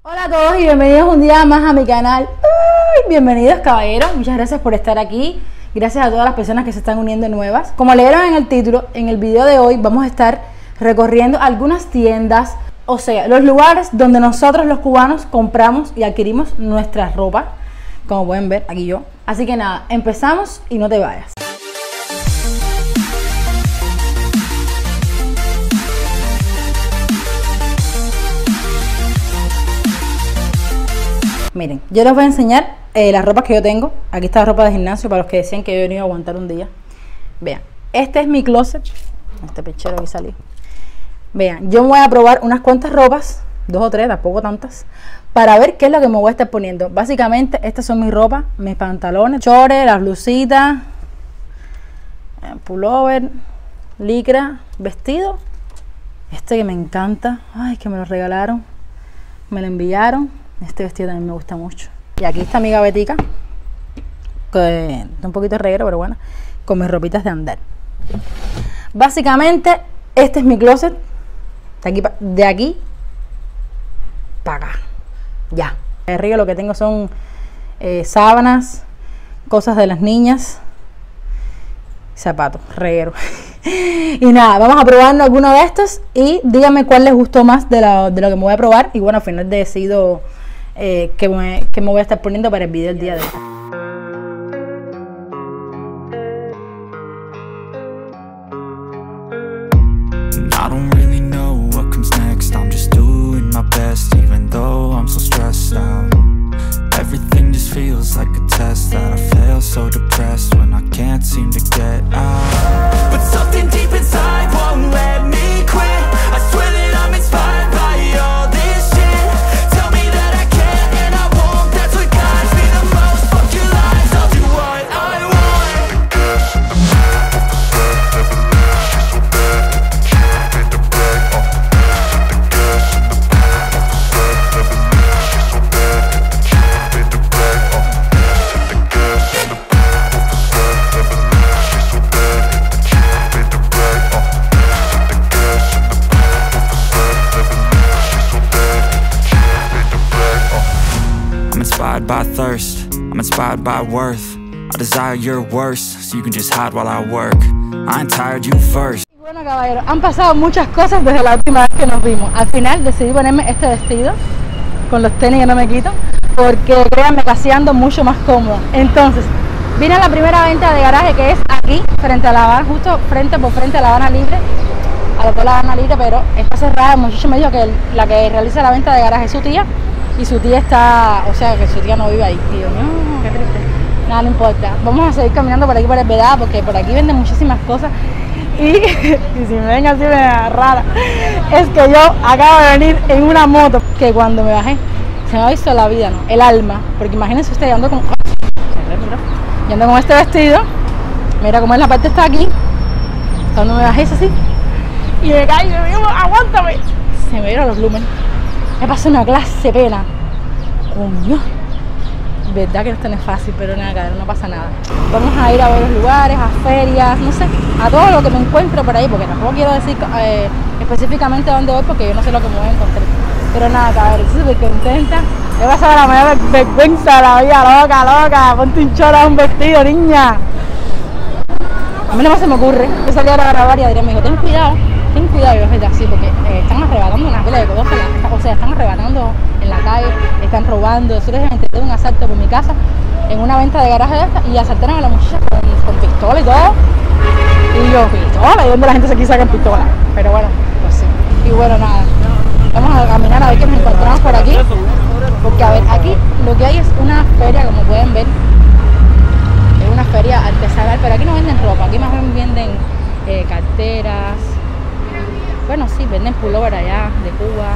Hola a todos y bienvenidos un día más a mi canal. Bienvenidos caballeros, muchas gracias por estar aquí. Gracias a todas las personas que se están uniendo nuevas. Como leyeron en el título, en el video de hoy vamos a estar recorriendo algunas tiendas, o sea, los lugares donde nosotros los cubanos compramos y adquirimos nuestra ropa. Como pueden ver, aquí yo. Así que nada, empezamos y no te vayas. Miren, yo les voy a enseñar las ropas que yo tengo. Aquí está la ropa de gimnasio para los que decían que yo venía a aguantar un día. Vean, este es mi closet. Este pechero aquí salió. Vean, yo me voy a probar unas cuantas ropas, 2 o 3, tampoco tantas, para ver qué es lo que me voy a estar poniendo. Básicamente, estas son mis ropas, mis pantalones, chores, las blusitas, pullover, licra, vestido. Este que me encanta, ay, que me lo regalaron, me lo enviaron. Este vestido también me gusta mucho. Y aquí está mi gavetica, que está un poquito reguero, pero bueno, con mis ropitas de andar. Básicamente, este es mi closet. De aquí para acá. Ya. Arriba lo que tengo son sábanas, cosas de las niñas, zapatos, reguero. Y nada, vamos a probarnos alguno de estos y díganme cuál les gustó más de lo que me voy a probar. Y bueno, al final decido que me voy a estar poniendo para el video del día de hoy. I don't really know what comes next. I'm just doing my best, even though I'm so stressed out. Everything just feels like a test that I fail, so depressed when I can't seem to get out. But something deep inside won't let me quit. I swear that I'm inspired by all this shit. Tell me that I can and I won't. That's what guides me the most. Fuck your lies, I'll do what I want. By thirst, I'm inspired by worth. I desire your worst, so you can just hide while I work. I ain't tired, you first. Bueno caballeros, han pasado muchas cosas desde la última vez que nos vimos. Al final decidí ponerme este vestido con los tenis que no me quito, porque créanme que así ando mucho más cómodo. Entonces, vine a la primera venta de garaje, que es aquí, frente a La Habana, justo frente a La Habana Libre, a la La Habana Libre, pero está cerrada. El muchacho me dijo que la que realiza la venta de garaje es su tía, y su tía está, o sea que su tía no vive ahí. Y yo, no, qué triste. Nada, no importa. Vamos a seguir caminando por aquí por el Vedada, porque por aquí venden muchísimas cosas. Y si me ven así me da rara, es que yo acabo de venir en una moto que cuando me bajé se me ha visto la vida, ¿no? El alma. Porque imagínense ustedes, yo ando con este vestido. Mira cómo es la parte, está aquí. Cuando me bajé es así. Y me caí, me digo, aguántame. Se me dieron los lúmenes. Me pasó una clase pena. Coño. Verdad que esto no es fácil, pero nada, no pasa nada. Vamos a ir a varios lugares, a ferias, no sé, a todo lo que me encuentro por ahí, porque tampoco quiero decir específicamente a dónde voy, porque yo no sé lo que me voy a encontrar. Pero nada, cabrón, estoy súper contenta. Me va a pasar la mayor vergüenza de la vida, loca. Ponte un chorro, un vestido, niña. A mí no se me ocurre. Yo salí ahora a grabar y Adrián me dijo, ten cuidado, y es verdad, sí, porque están arrebatando una pila de cosas, o sea, están arrebatando en la calle, están robando. Nosotros intenté un asalto por mi casa en una venta de garaje de esta y asaltaron a la muchacha con pistola y todo. Y yo, ¿pistola? ¿Y dónde la gente se quiso sacar pistola? Pero bueno, pues sí. Y bueno, nada, vamos a caminar a ver qué nos encontramos por aquí, porque a ver, aquí lo que hay es una feria, como pueden ver, es una feria artesanal, pero aquí no venden ropa, aquí más bien venden carteras. Bueno, sí, venden pullover allá de Cuba,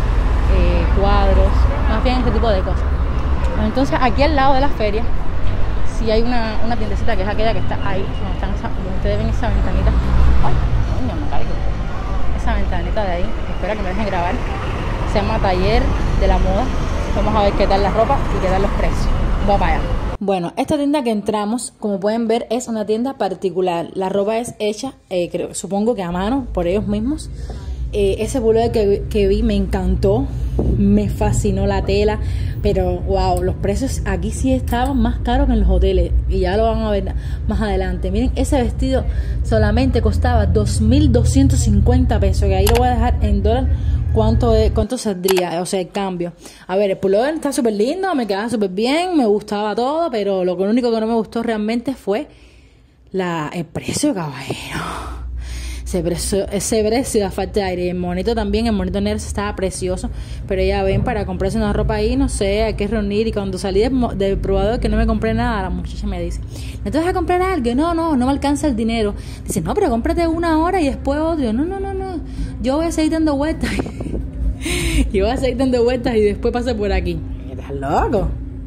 cuadros, más bien este tipo de cosas. Bueno, entonces aquí al lado de la feria sí hay una tiendecita que es aquella que está ahí, donde ustedes ven esa ventanita. Ay, coño, me caigo. Esa ventanita de ahí, espero que me dejen grabar. Se llama Taller de la Moda. Vamos a ver qué tal la ropa y qué tal los precios. Vamos para allá. Bueno, esta tienda que entramos, como pueden ver, es una tienda particular. La ropa es hecha, supongo que a mano, por ellos mismos. Ese pullover que vi me encantó, me fascinó la tela, pero wow, los precios aquí sí estaban más caros que en los hoteles y ya lo van a ver más adelante. Miren, ese vestido solamente costaba 2.250 pesos, que ahí lo voy a dejar en dólares cuánto saldría, o sea, el cambio. A ver, el pullover está súper lindo, me quedaba súper bien, me gustaba todo, pero lo único que no me gustó realmente fue el precio, caballero. Ese precio, la falta de aire. Y el monito también, el monito negro estaba precioso, pero ya ven, para comprarse una ropa ahí, no sé, hay que reunir. Y cuando salí del probador que no me compré nada, la muchacha me dice, ¿no te vas a comprar algo? No me alcanza el dinero. Dice, no, pero cómprate una hora y después otro. No, yo voy a seguir dando vueltas. Y voy a seguir dando vueltas y después paso por aquí. ¿Estás loco?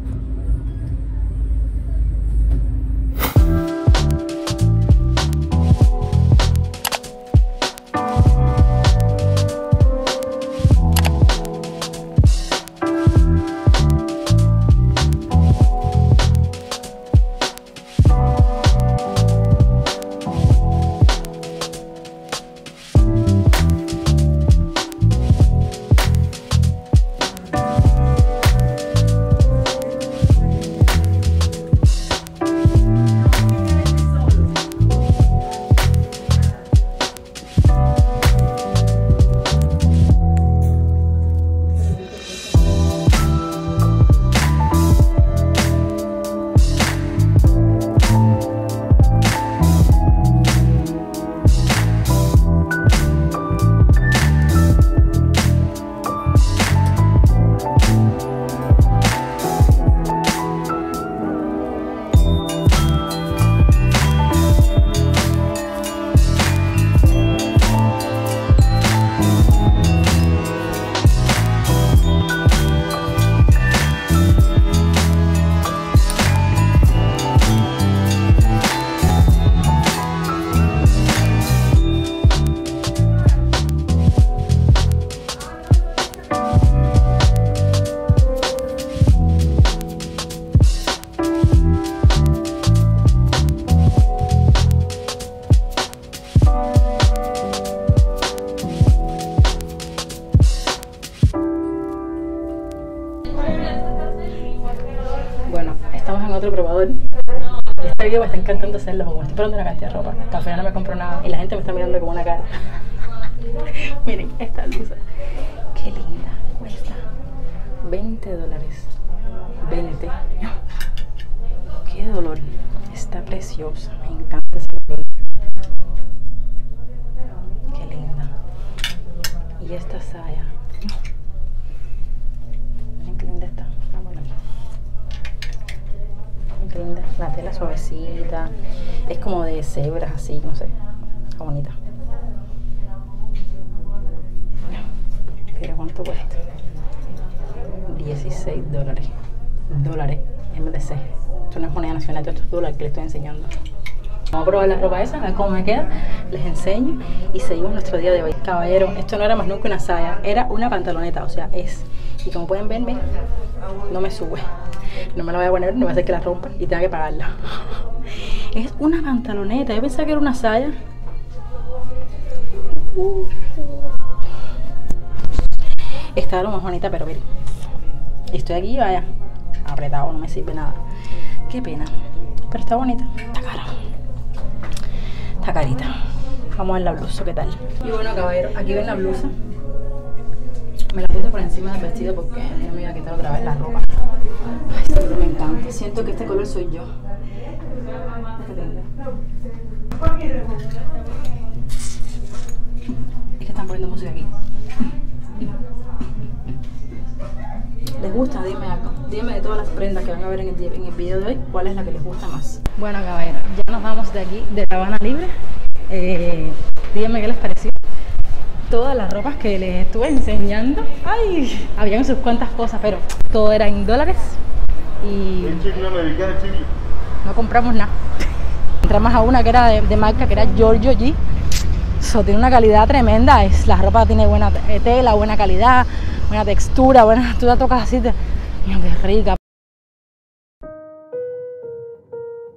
Bueno, estamos en otro probador. Este video me está encantando hacerlo porque me estoy probando una cantidad de ropa, que al final no me compro nada y la gente me está mirando con una cara. Miren esta blusa, qué linda, cuesta $20. 20. Qué dolor, está preciosa, me encanta ese color. Qué linda. Y esta saya, miren qué linda está. Qué linda, la tela suavecita, es como de cebras así, no sé, está bonita. Pero ¿cuánto cuesta? $16. Dólares, MDC. Esto no es moneda nacional, esto es dólar que les estoy enseñando. Vamos a probar la ropa esa, a ver cómo me queda, les enseño y seguimos nuestro día de hoy. Caballero, esto no era más nunca una saya, era una pantaloneta, o sea, y como pueden ver, miren, no me sube. No me la voy a poner, no voy a hacer que la rompa y tenga que pagarla. Es una pantaloneta, yo pensaba que era una saya. Está lo más bonita, pero miren, estoy aquí, vaya, apretado, no me sirve nada. Qué pena, pero está bonita, está cara, está carita. Vamos a ver la blusa, ¿qué tal? Y bueno, caballero, aquí ven la blusa. Me la puse por encima del vestido porque no me iba a quitar otra vez la ropa. Ay, este color me encanta. Siento que este color soy yo. Es que están poniendo música aquí. ¿Les gusta? Dime algo. Dime de todas las prendas que van a ver en el video de hoy, ¿cuál es la que les gusta más? Bueno, caballero, ya nos vamos de aquí, de La Habana Libre. Díganme qué les pareció todas las ropas que les estuve enseñando. Ay, habían sus cuantas cosas, pero todo era en dólares y no compramos nada. Entramos a una que era de marca, que era Giorgio G. Tiene una calidad tremenda, la ropa tiene buena tela, buena calidad, buena textura, tú la tocas así, mira qué rica.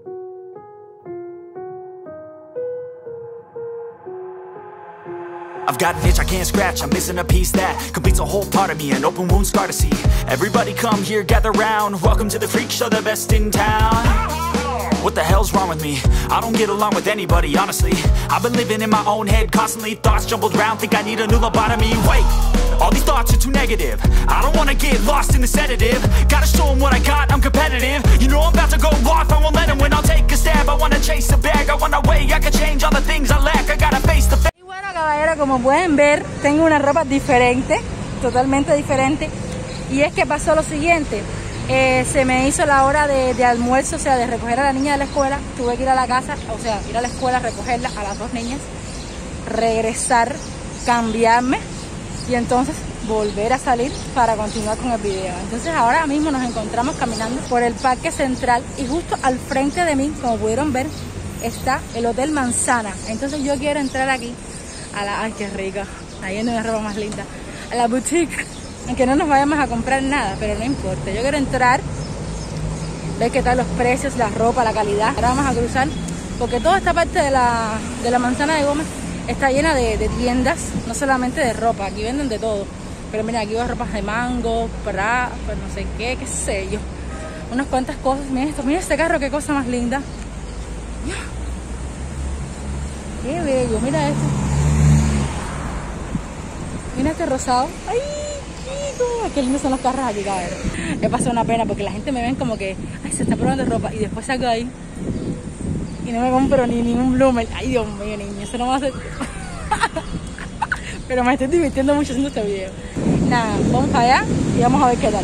I've I've got an itch I can't scratch, I'm missing a piece that completes a whole part of me, an open wound scar to see. Everybody come here, gather round, welcome to the freak show, the best in town. What the hell's wrong with me? I don't get along with anybody, honestly. I've been living in my own head constantly, thoughts jumbled round, think I need a new lobotomy. Wait, all these thoughts are too negative. I don't wanna get lost in the sedative. Gotta show them what I got, I'm competitive. You know I'm about to go off, I won't let them win. I'll take a stab, I wanna chase a bag. I wanna weigh, I can change all the things I lack. I gotta face the fact. Y bueno, caballero, como pueden ver, tengo una ropa diferente, totalmente diferente. Y es que pasó lo siguiente. Se me hizo la hora de almuerzo, o sea, de recoger a la niña de la escuela. Tuve que ir a la casa, o sea, ir a la escuela, recogerla a las dos niñas, regresar, cambiarme y entonces volver a salir para continuar con el video. Entonces ahora mismo nos encontramos caminando por el Parque Central y justo al frente de mí, como pudieron ver, está el Hotel Manzana. Entonces yo quiero entrar aquí a la... ¡Ay, qué rico! Ahí viene una ropa más linda. A la boutique. Aunque no nos vayamos a comprar nada, pero no importa. Yo quiero entrar, ver qué tal los precios, la ropa, la calidad. Ahora vamos a cruzar, porque toda esta parte de la Manzana de Gómez está llena de tiendas, no solamente de ropa. Aquí venden de todo. Pero mira, aquí va ropas de mango, para, pues no sé qué sé yo. Unas cuantas cosas. Mira esto, mira este carro, qué cosa más linda. Qué bello, mira esto. Mira este rosado. ¡Ay! Qué lindos son los carros aquí, cabrón. Me pasó una pena porque la gente me ven como que ay, se está probando ropa y después salgo ahí y no me compro ni un bloomer. Ay, Dios mío, niño, eso no va a hacer. Pero me estoy divirtiendo mucho haciendo este video. Nada, vamos para allá y vamos a ver qué tal.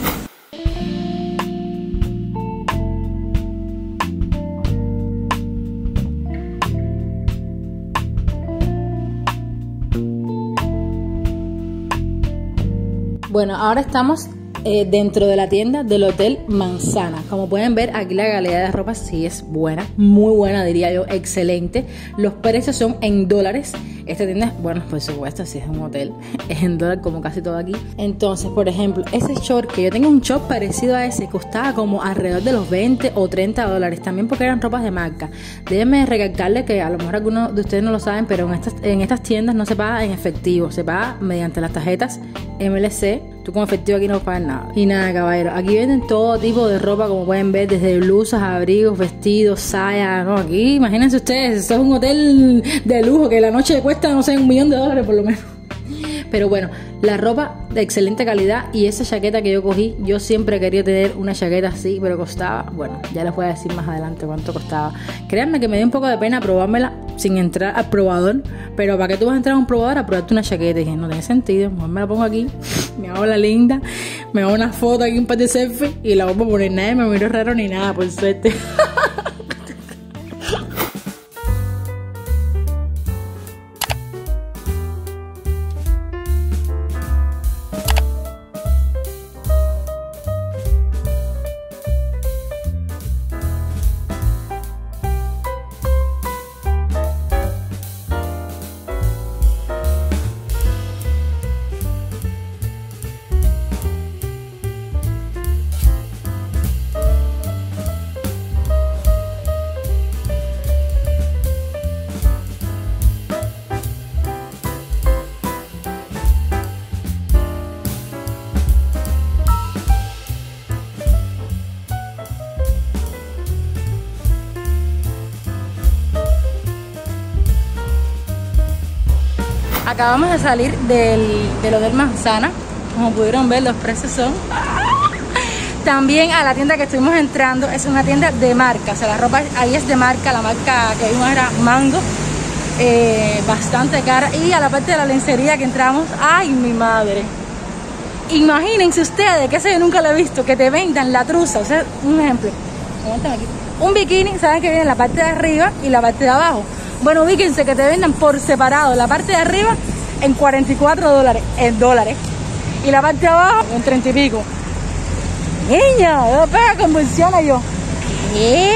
Bueno, ahora estamos dentro de la tienda del Hotel Manzana. Como pueden ver, aquí la calidad de ropa sí es buena, muy buena, diría yo, excelente. Los precios son en dólares. Esta tienda, bueno, por supuesto, si es un hotel, es en dólar como casi todo aquí. Entonces, por ejemplo, ese short, que yo tengo un short parecido a ese, costaba como alrededor de los 20 o 30 dólares, también porque eran ropas de marca. Déjenme recalcarles que a lo mejor algunos de ustedes no lo saben, pero en estas tiendas no se paga en efectivo, se paga mediante las tarjetas MLC. Tú con efectivo aquí no pagas nada. Y nada, caballeros, aquí venden todo tipo de ropa, como pueden ver, desde blusas, abrigos, vestidos, sayas. No, aquí, imagínense ustedes, esto es un hotel de lujo que la noche cuesta, no sé, $1 millón por lo menos. Pero bueno, la ropa de excelente calidad y esa chaqueta que yo cogí, yo siempre quería tener una chaqueta así, pero costaba, bueno, ya les voy a decir más adelante cuánto costaba. Créanme que me dio un poco de pena probármela sin entrar al probador, pero ¿para qué tú vas a entrar a un probador a probarte una chaqueta? Y dije, no tiene sentido, mejor me la pongo aquí, me hago la linda, me hago una foto aquí, un par de selfies y la voy a poner. Nadie me miró raro ni nada, por suerte. Acabamos de salir del Hotel Manzana. Como pudieron ver, los precios son... También a la tienda que estuvimos entrando es una tienda de marca. O sea, la ropa ahí es de marca. La marca que vimos era Mango. Bastante cara. Y a la parte de la lencería que entramos... ¡Ay, mi madre! Imagínense ustedes, que eso yo nunca lo he visto, que te vendan la truza. O sea, un ejemplo. Aquí. Un bikini, saben que viene la parte de arriba y la parte de abajo. Bueno, ubíquense que te vendan por separado la parte de arriba en $44 en dólares y la parte de abajo en 30 y pico. Niña, yo pega convulsiona yo. ¿Qué?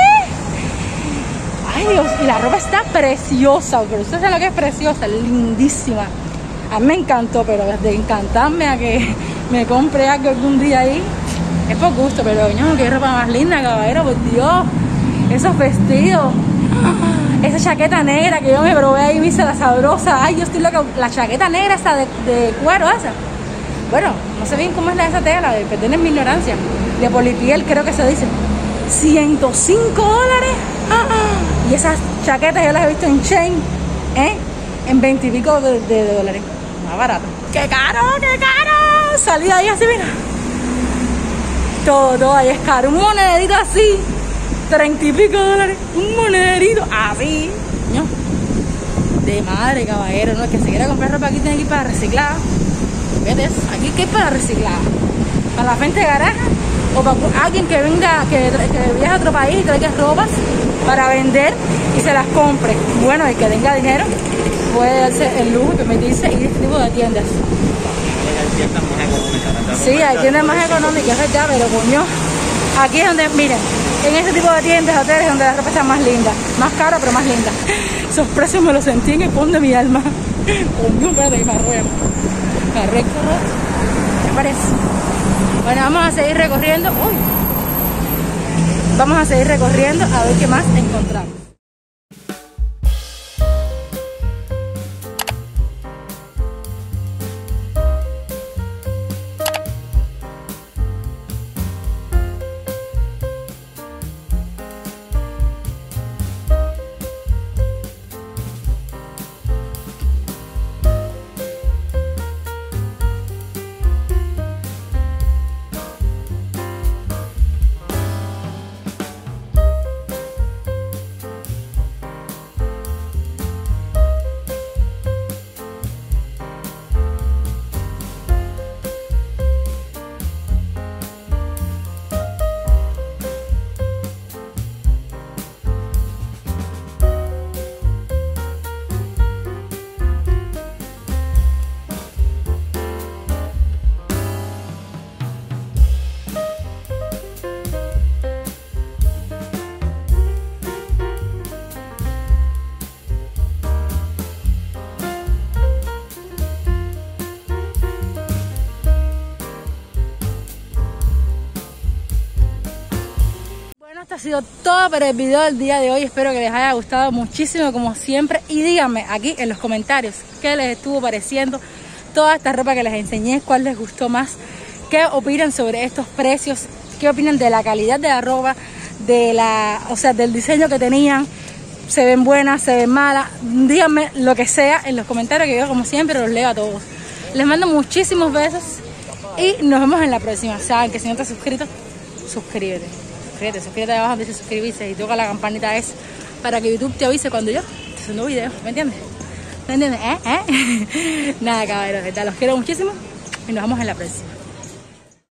Ay Dios, y la ropa está preciosa, pero ustedes saben lo que es preciosa, lindísima. A mí me encantó, pero desde encantarme a que me compre algo algún día ahí, es por gusto, pero no, qué ropa más linda, caballero, por Dios. Esos vestidos. esa chaqueta negra que yo me probé ahí, me hice la sabrosa. Ay, yo estoy loca. La chaqueta negra esa de cuero esa. Bueno, no sé bien cómo es esa tela, perdonen mi ignorancia. De polipiel creo que se dice. $105. Y esas chaquetas yo las he visto en Shein, en 20 y pico de dólares. Más barato. ¡Qué caro, qué caro! Salí de ahí así, mira. Todo ahí es caro. Un monedito así, 30 y pico dólares. Un monedito así, ¿no? De madre, caballero, ¿no? El que se quiera comprar ropa aquí tiene que ir para reciclar. ¿Ves? Aquí ¿qué es para reciclar? Para la gente de garaje o para alguien que venga, que viaje a otro país y traiga ropas para vender y se las compre. Bueno, el que tenga dinero puede darse el lujo y permitirse ir a este tipo de tiendas. Sí, hay tiendas más económicas, es verdad, pero coño, aquí es donde, miren, en este tipo de tiendas, hoteles, donde la ropa está más linda, más cara pero más linda. Esos precios me los sentí en el fondo de mi alma. Coño, espérate que me arruino. Correcto, ¿me parece? Bueno, vamos a seguir recorriendo. Uy. Vamos a seguir recorriendo a ver qué más encontramos. Esto ha sido todo para el video del día de hoy. Espero que les haya gustado muchísimo como siempre. Y díganme aquí en los comentarios qué les estuvo pareciendo toda esta ropa que les enseñé, cuál les gustó más, qué opinan sobre estos precios, qué opinan de la calidad de la ropa, del diseño que tenían. Se ven buenas, se ven malas. Díganme lo que sea en los comentarios, que yo como siempre los leo a todos. Les mando muchísimos besos y nos vemos en la próxima. Saben que si no te has suscrito, suscríbete. Suscríbete abajo donde dice suscribirse y toca la campanita para que YouTube te avise cuando yo te subo videos, ¿me entiendes? ¿Me entiendes? Nada, caballeros, los quiero muchísimo y nos vemos en la próxima.